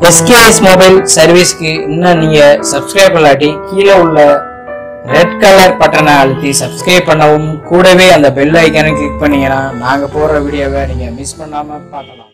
SKS mobile சர்வீஸ்க்கு இன்னும் நீங்க சப்ஸ்கிரைப் பண்ணாட்டி கீழே உள்ள ரெட் கலர் பட்டனை அழுத்தி சப்ஸ்கிரைப் பண்ணவும் கூடவே அந்த பெல் ஐக்கானை கிளிக் பண்ணீங்கன்னா நாங்க போடுற வீடியோவை நீங்க மிஸ் பண்ணாம பார்க்கலாம்.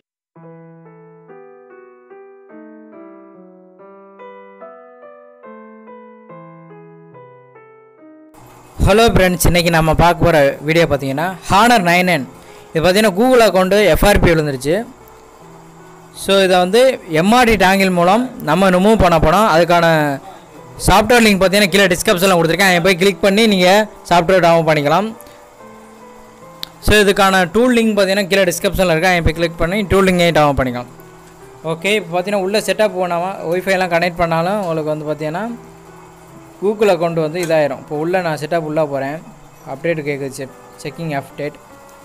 ஹலோ ஃப்ரெண்ட்ஸ், இன்றைக்கி நம்ம பார்க்க போகிற வீடியோ பார்த்தீங்கன்னா Honor 9N. இது பார்த்தீங்கன்னா கூகுள் அக்கௌண்ட்டு FRP விழுந்துருச்சு. ஸோ இதை வந்து MRT டேங்கிள் மூலம் நம்ம ரிமூவ் பண்ண போனோம். அதுக்கான சாஃப்ட்வேர் லிங்க் பார்த்தீங்கன்னா கீழே டிஸ்கிரிப்ஷனில் கொடுத்துருக்கேன். அதை போய் கிளிக் பண்ணி நீங்கள் சாஃப்ட்வேர் டவுன்லோட் பண்ணிக்கலாம். ஸோ இதுக்கான டூல் லிங்க் பார்த்தீங்கன்னா கீழே டிஸ்கிரிப்ஷனில் இருக்கேன். அதை போய் கிளிக் பண்ணி டூல் லிங்கையும் டவுன்லோட் பண்ணிக்கலாம். ஓகே, இப்போ பார்த்தீங்கன்னா உள்ளே செட்டப் போனாமல் ஒய்ஃபைலாம் கனெக்ட் பண்ணாலும் உங்களுக்கு வந்து பார்த்தீங்கன்னா கூகுள் அக்கௌண்ட் வந்து இதாயிரும். இப்போ உள்ளே நான் செட்டப் உள்ளே போகிறேன். அப்டேட் கேட்குது, செக்கிங் அப்டேட்.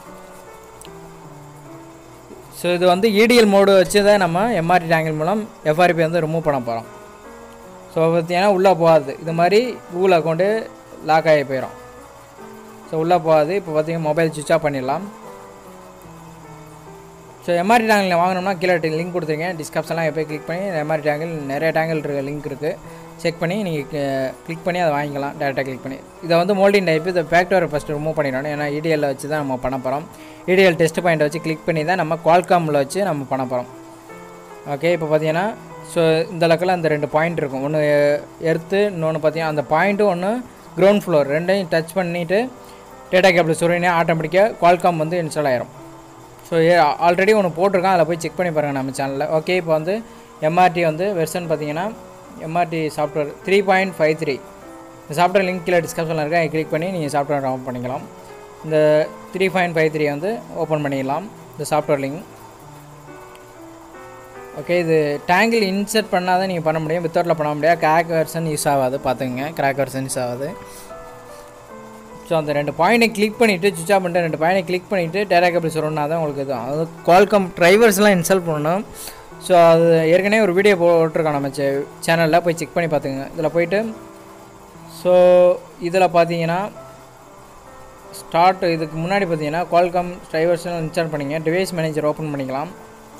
ஸோ இது வந்து EDL மோடு வச்சு தான் நம்ம MRT டேங்கிள் மூலம் FRP வந்து ரிமூவ் பண்ண போகிறோம். ஸோ பார்த்தீங்கன்னா உள்ளே போகாது, இது மாதிரி கூகுள் அக்கௌண்ட்டு லாக் ஆகி போயிடும். ஸோ உள்ளே போகாது. இப்போ பார்த்தீங்கன்னா மொபைல் சுவிட்ச் ஆஃப் பண்ணிடலாம். ஸோ MRT டேங்கிள் வாங்கினோம்னா கீழே லிங்க் கொடுத்துருங்க, டிஸ்கிரிப்ஷன்லாம் எப்போ கிளிக் பண்ணி MRT டேங்கிள் நிறைய டேங்கிள் இருக்க லிங்க் இருக்குது, செக் பண்ணி நீங்கள் கிளிக் பண்ணி அதை வாங்கிக்கலாம். டேரெக்டாக கிளிக் பண்ணி இதை வந்து மோல்டிங் டைப்பு இந்த ஃபேக்டரை ஃபஸ்ட்டு ரிமூவ் பண்ணிடணும். ஏன்னா EDL வச்சு தான் நம்ம பண்ண போகிறோம். EDL டெஸ்ட் பாயிண்ட் வச்சு கிளிக் பண்ணி தான் நம்ம குவால்காமில் வச்சு நம்ம பண்ண போகிறோம். ஓகே, இப்போ பார்த்தீங்கன்னா ஸோ இந்த லக்கில் அந்த 2 பாயிண்ட் இருக்கும். ஒன்று எர்த்து, இன்னொன்று பார்த்தீங்கன்னா அந்த பாயிண்ட்டும் ஒன்று கிரவுண்ட் ஃப்ளோர், ரெண்டையும் டச் பண்ணிவிட்டு டேட்டா கேபிள் சொருகினே ஆட்டோமேட்டிக்காக குவால்காம் வந்து இன்ஸ்டால் ஆயிரும். ஸோ ஆல்ரெடி ஒன்று போட்டிருக்கான், அதில் போய் செக் பண்ணி பாருங்கள் நம்ம சேனலில். ஓகே, இப்போ வந்து MRT வந்து வெர்ஷன் பார்த்தீங்கன்னா MRT சாஃப்ட்வேர் 3.53. இந்த சாஃப்ட்வேர் லிங்க் கீழே டிஸ்கிரிப்ஷனில் இருக்கா, அதை கிளிக் பண்ணி நீங்கள் சாஃப்ட்வேர் டவுன்லோட் பண்ணிக்கலாம். இந்த 3.53 வந்து ஓப்பன் பண்ணிடலாம், இந்த சாஃப்ட்வேர் லிங்க். ஓகே, இது டேங்கிள் இன்சர்ட் பண்ணால் தான் நீங்கள் பண்ண முடியும், வித்தவுட்டில் பண்ண முடியாது. கிராக் வெர்ஷன் யூஸ் ஆகாது, பார்த்துங்க, கிராக் வெர்ஷன் யூஸ் ஆகாது. ஸோ அந்த 2 பாயிண்ட்டை கிளிக் பண்ணிவிட்டு சுவிட்ச் ஆஃப் பண்ணிட்டு 2 பாயிண்ட்டை கிளிக் பண்ணிவிட்டு டேட்டா கேபிள் சொல்லணும்னா தான் உங்களுக்கு இது. அது குவால்காம் ட்ரைவர்ஸ்லாம் இன்ஸ்டால் பண்ணணும். ஸோ அது ஏற்கனவே ஒரு வீடியோ போட்டிருக்கோம் நம்ம சேனலில், போய் செக் பண்ணி பார்த்துங்க. இதில் போய்ட்டு ஸோ இதில் பார்த்தீங்கன்னா ஸ்டார்ட், இதுக்கு முன்னாடி பார்த்தீங்கன்னா குவால்காம் ட்ரைவர்ஸ்லாம் இன்ஸ்டால் பண்ணிங்க, டிவைஸ் மேனேஜர் ஓப்பன் பண்ணிக்கலாம்.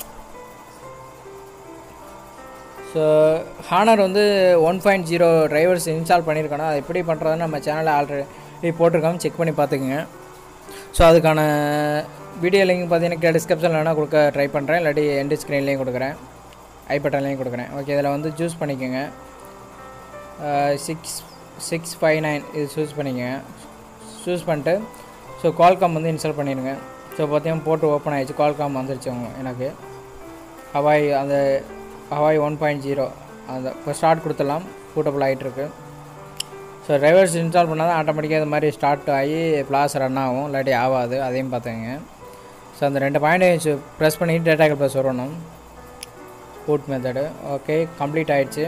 ஸோ Honor வந்து 1.0 டிரைவர்ஸ் இன்ஸ்டால் பண்ணியிருக்கணும். அது எப்படி பண்ணுறதுன்னு நம்ம சேனலில் ஆல்ரெடி போட்டிருக்கோம், செக் பண்ணி பார்த்துக்குங்க. ஸோ அதுக்கான வீடியோ லிங்க் பார்த்தீங்கன்னா டிஸ்கிரிப்ஷனில் வேணால் கொடுக்க ட்ரை பண்ணுறேன், இல்லாட்டி எண்டு ஸ்க்ரீன்லேயும் கொடுக்குறேன், ஐ பட்டன்லேயும் கொடுக்குறேன். ஓகே, இதில் வந்து சூஸ் பண்ணிக்கோங்க, 6659 இது சூஸ் பண்ணிக்கோங்க. சூஸ் பண்ணிட்டு ஸோ குவால்காம் வந்து இன்ஸ்டால் பண்ணிடுங்க. ஸோ பார்த்தீங்கன்னா போட்டு ஓப்பன் ஆகிடுச்சு, குவால்காம் வந்துருச்சு எனக்கு. ஹவாய் அந்த ஹவாய் 1.0 அந்த இப்போ ஸ்டார்ட் கொடுத்துடலாம், பூட்டபிள் ஆகிட்டுருக்கு. ஸோ டிரைவர்ஸ் இன்ஸ்டால் பண்ணால் தான் ஆட்டோமேட்டிக்காக இது மாதிரி ஸ்டார்ட் ஆகி ப்ளாஸ் ரன் ஆகும், இல்லாட்டி ஆகாது, அதையும் பார்த்துங்க. ஸோ அந்த 2 பாயிண்ட்டை ப்ரெஸ் பண்ணிவிட்டு டேட்டா கேபிள் வரணும், பூட் மெத்தடு. ஓகே, கம்ப்ளீட் ஆகிடுச்சு.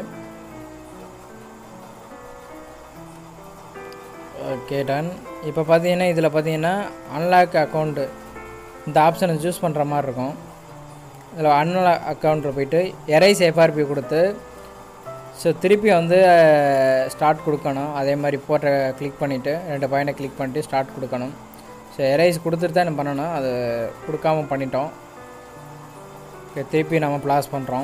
Okay, done. இப்போ பார்த்தீங்கன்னா இதில் பார்த்தீங்கன்னா அன்லாக் அக்கௌண்ட்டு இந்த ஆப்ஷனை சூஸ் பண்ணுற மாதிரி இருக்கும். இதில் அன்லாக் அக்கௌண்ட்டில் போய்ட்டு எரைஸ் FRP கொடுத்து ஸோ திருப்பி வந்து ஸ்டார்ட் கொடுக்கணும். அதே மாதிரி போட்ட கிளிக் பண்ணிவிட்டு 2 பாயிண்ட்டை கிளிக் பண்ணிட்டு ஸ்டார்ட் கொடுக்கணும். ஸோ எரைஸ் கொடுத்துட்டு தான் நம்ம பண்ணணும், அது கொடுக்காம பண்ணிட்டோம். ஓகே, திருப்பி நம்ம ப்ளாஸ் பண்ணுறோம்.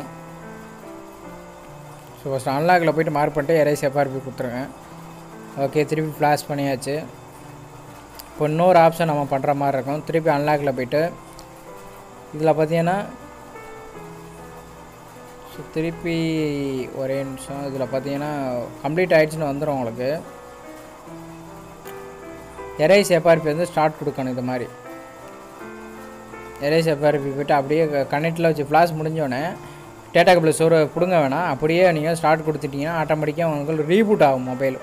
ஸோ ஃபஸ்ட் அன்லாக்கில் போய்ட்டு மார்க் பண்ணிட்டு எரைஸ் FRP கொடுத்துருங்க. ஓகே, திருப்பி ஃப்ளாஷ் பண்ணியாச்சு. இப்போ இன்னொரு ஆப்ஷன் நம்ம பண்ணுற மாதிரி இருக்கும். திருப்பி அன்லாக்கில் போய்ட்டு இதில் பார்த்தீங்கன்னா ஸோ திருப்பி ஒரே நிமிஷம், இதில் பார்த்தீங்கன்னா கம்ப்ளீட் ஆகிடுச்சுன்னு வந்துடும் உங்களுக்கு. எரைஸ் FRP வந்து ஸ்டார்ட் கொடுக்கணும். இது மாதிரி எரைஸ் FRP போய்ட்டு அப்படியே கனெக்டில் வச்சு ஃப்ளாஷ் முடிஞ்சோடனே டேட்டா கேபிள் சோறு பிடுங்க வேணாம், அப்படியே நீங்கள் ஸ்டார்ட் கொடுத்துட்டிங்கன்னா ஆட்டோமேட்டிக்காக உங்களுக்கு ரீபூட் ஆகும் மொபைல்.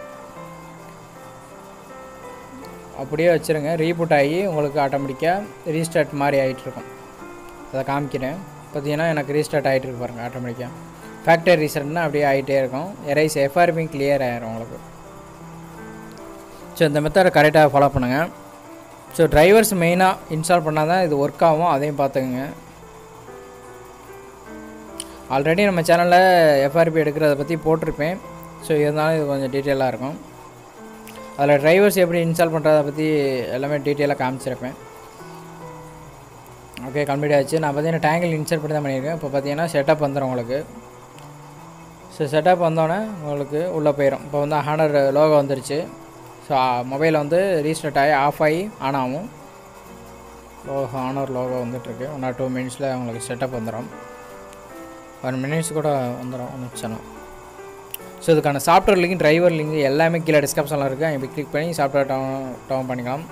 அப்படியே வச்சுருங்க, ரீபூட் ஆகி உங்களுக்கு ஆட்டோமேட்டிக்காக ரீஸ்டார்ட் மாதிரி ஆகிட்டுருக்கும். அதை காமிக்கிறேன். பார்த்தீங்கன்னா எனக்கு ரீஸ்டார்ட் ஆகிட்டு இருக்கு பாருங்கள், ஆட்டோமேட்டிக்காக ஃபேக்டரி ரீசெட்னா அப்படியே ஆகிட்டே இருக்கும். எரைஸ் FRP கிளியர் ஆகிரும் உங்களுக்கு. ஸோ இந்த மெத்தடை கரெக்டாக ஃபாலோ பண்ணுங்கள். ஸோ டிரைவர்ஸ் மெயினாக இன்ஸ்டால் பண்ணால் தான் இது ஒர்க் ஆகும், அதையும் பார்த்துக்குங்க. ஆல்ரெடி நம்ம சேனலில் FRP எடுக்கிறத பற்றி போட்டிருப்பேன். ஸோ இருந்தாலும் இது கொஞ்சம் டீட்டெயிலாக இருக்கும். அதில் டிரைவர்ஸ் எப்படி இன்ஸ்டால் பண்ணுறதை பற்றி எல்லாமே டீட்டெயிலாக காமிச்சிருப்பேன். ஓகே, கம்ப்ளீட் ஆச்சு. நான் பார்த்தீங்கன்னா டேங்கிள் இன்சர்ட் பண்ணி தான் பண்ணியிருக்கேன். இப்போ பார்த்தீங்கன்னா செட்டப் வந்துடும் உங்களுக்கு. ஸோ செட்டப் வந்தோடனே உங்களுக்கு உள்ளே போயிடும். இப்போ வந்து ஹானர் லோகோ வந்துருச்சு. ஸோ மொபைல் வந்து ரீஸ்டார்ட் ஆகி ஆஃப் ஆகி ஆன் ஆகும். ஹானர் லோகோ வந்துட்டுருக்கு. 1 or 2 minutes உங்களுக்கு செட்டப் வந்துடும். 1 minutes கூட வந்துடும், ஒன்று வச்சணும். ஸோ இதுக்கான சாஃப்ட்வேர் லிங்க், டிரைவர் லிங்க் எல்லாமே கீழே டிஸ்கிரிப்ஷனில் இருக்குது. அங்கே போய் கிளிக் பண்ணி சாஃப்ட்வேர் டவுன் பண்ணிக்கலாம்.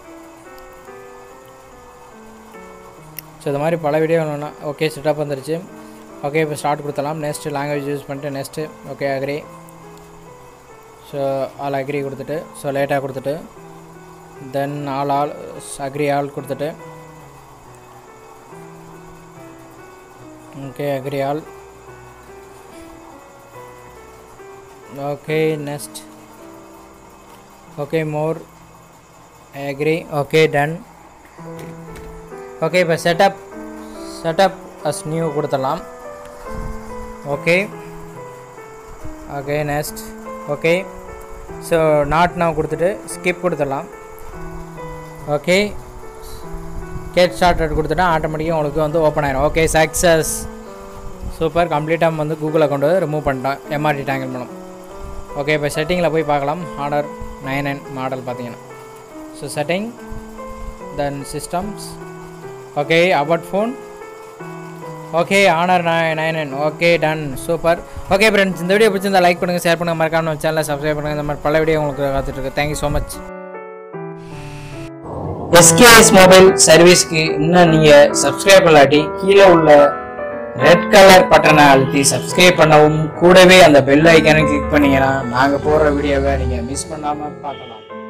ஸோ இது மாதிரி பல வீடியோ வேணும்னா ஓகே செட்டப் வந்துருச்சு. ஓகே இப்போ ஸ்டார்ட் கொடுத்துடலாம். நெக்ஸ்ட்டு லாங்குவேஜ் யூஸ் பண்ணிட்டு next okay agree. So all agree கொடுத்துட்டு ஸோ லேட்டாக கொடுத்துட்டு தென் ஆல் அக்ரி ஆல் கொடுத்துட்டு okay agree all. Okay next okay more agree. Okay done. Okay இப்போ செட்டப் அஸ் நியூ கொடுத்துடலாம். Okay okay next okay. So not now கொடுத்துட்டு skip கொடுத்துடலாம். Okay get started கொடுத்துட்டா ஆட்டோமேட்டிக்காக உங்களுக்கு வந்து ஓப்பன் ஆகிடும். Okay success, super. கம்ப்ளீட்டாக வந்து கூகுள் அக்கௌண்ட் ரிமூவ் பண்ணிட்டோம் எம்ஆர்டி டேங்கிள் மூலம். ஓகே இப்போ செட்டிங்கில் போய் பார்க்கலாம். Honor 9N மாடல் பார்த்தீங்கன்னா. So setting then systems. Okay about phone. Okay Honor 9N. Okay done, super. Okay friends, இந்த வீடியோ பிடிச்சிருந்தா லைக் பண்ணுங்கள், ஷேர் பண்ணுங்கள், மறக்காம நம்ம சேனலை சப்ஸ்கிரைப் பண்ணுங்கள். இந்த மாதிரி பல வீடியோ உங்களுக்கு காத்துட்ருக்கு. Thank you so much. SKS mobile சர்வீஸ்க்கு இன்னும் நீங்கள் சப்ஸ்கிரைப் பண்ணாட்டி கீழே உள்ள ரெட் கலர் பட்டனை அழுத்தி சப்ஸ்கிரைப் பண்ணவும், கூடவே அந்த பெல் ஐக்கானை கிளிக் பண்ணிங்கன்னா நாங்கள் போடுற வீடியோவை நீங்கள் மிஸ் பண்ணாமல் பார்க்கலாம்.